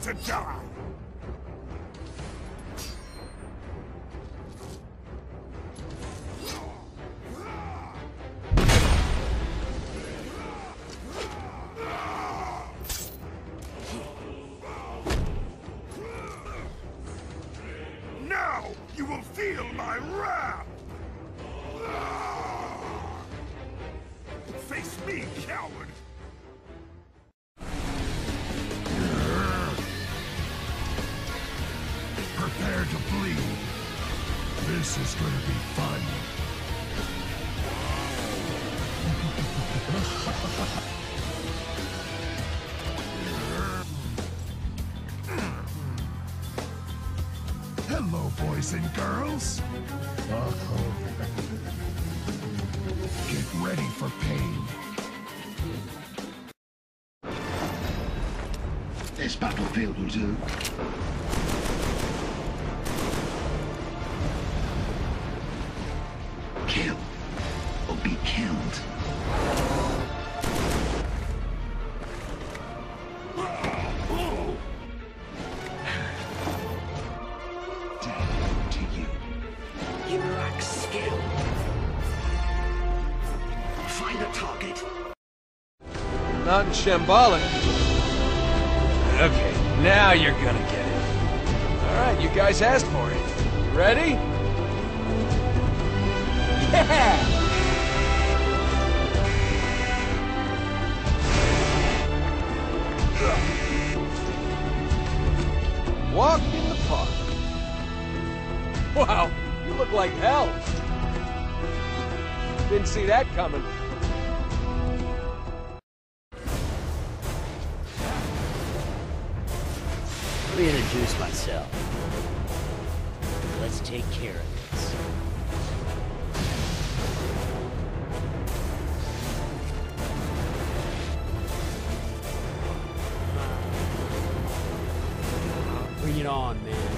to die! Now you will feel my wrath! Face me, coward! Prepare to bleed. This is going to be fun. Hello, boys and girls. Get ready for pain. This battlefield will do. Kill or be killed. Death to you. You lack skill. Find a target. Not in Shambhala. Okay, now you're gonna get it. Alright, you guys asked for it. Ready? Yeah! Walk in the park. Wow, you look like hell. Didn't see that coming. Let me introduce myself. Let's take care of this. Bring it on, man.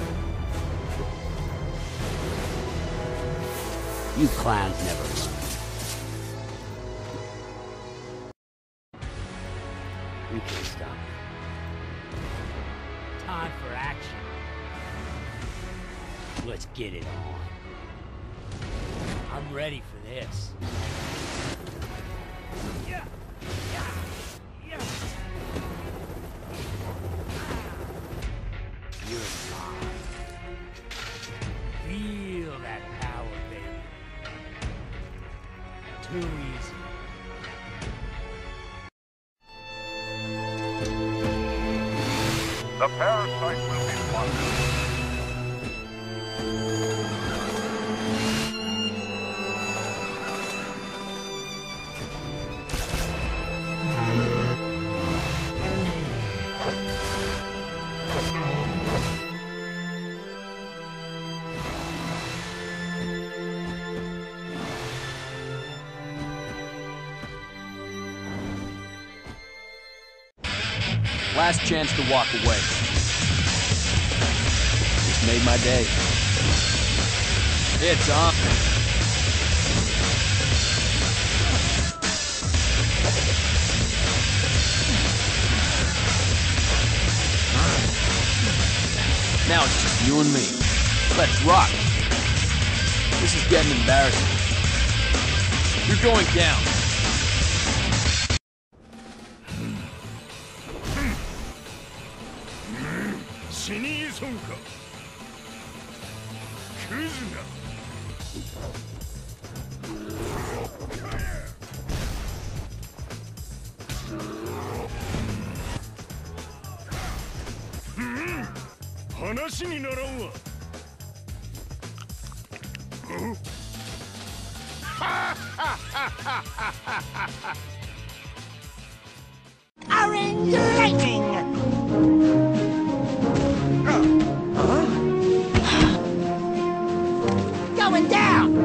You clowns never learn. You can't stop me. Time for action. Let's get it on. I'm ready for this. Yeah. You're mine. Feel that power, baby. Too easy. The parasite will be plundered. Last chance to walk away. Just made my day. It's on. Now it's just you and me. Let's rock. This is getting embarrassing. You're going down. Orange lightning! Going down!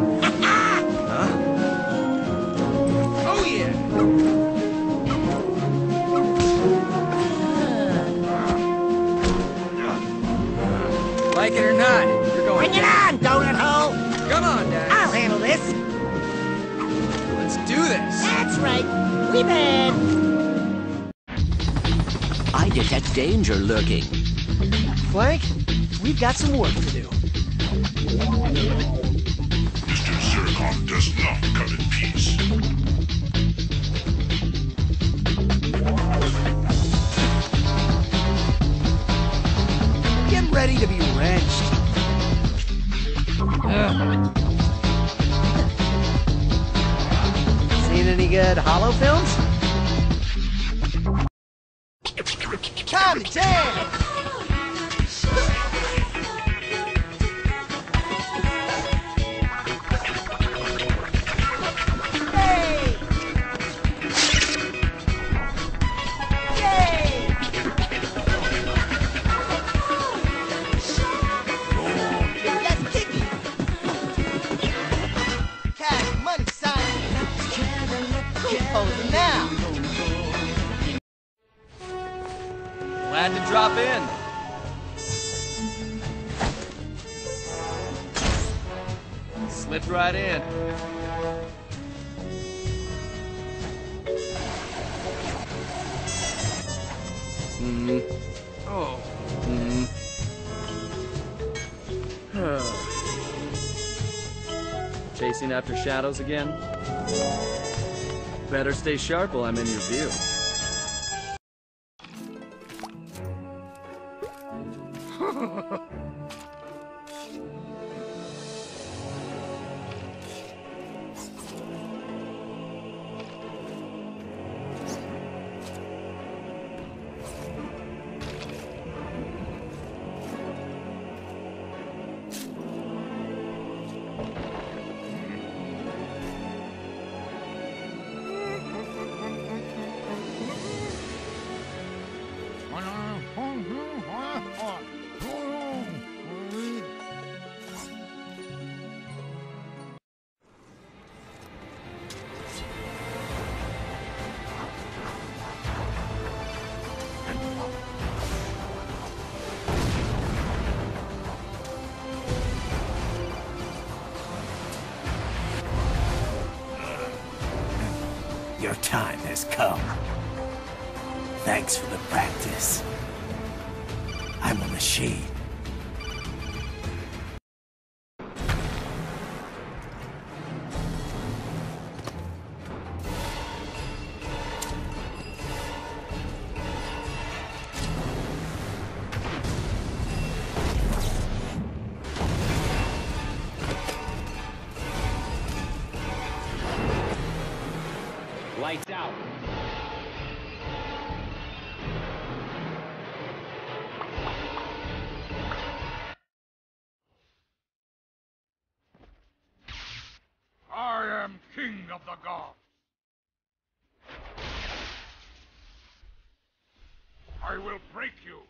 Oh yeah! Like it or not, you're going. Bring it on, donut hole! Come on, Dad. I'll handle this! Let's do this. That's right, we bad! I detect danger lurking. Flank, we've got some work to do. Mr. Zircon does not come in peace. Get ready to be wrenched. Seen any good Hollow films? Time to jam! Now! Glad to drop in. Slipped right in. Oh. Chasing after shadows again? Better stay sharp while I'm in your view. Your time has come. Thanks for the practice. I'm a machine. Lights out. I am king of the gods. I will break you.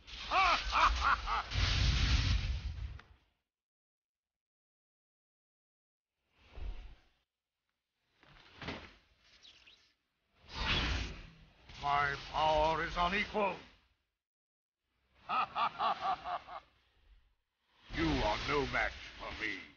My power is unequal. You are no match for me.